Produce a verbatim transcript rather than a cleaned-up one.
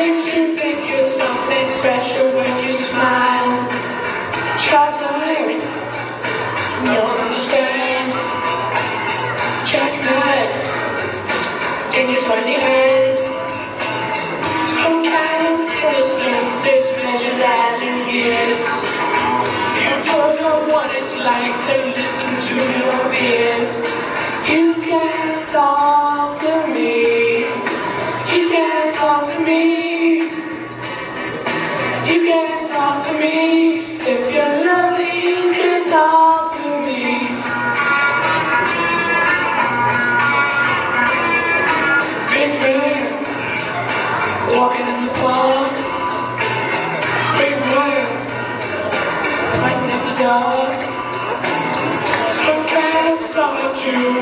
Makes you think you're something special when you smile. Chocolate, no one understands. Jackknife in his funny hands. Some kind of innocence is measured as in years. You don't know what it's like to listen to your fears. You can't talk to me. You can't talk to me. You can't talk to me. If you're lonely, you can talk to me. Big man, walking in the park. Big man, fighting in the dark. Some kind of solitude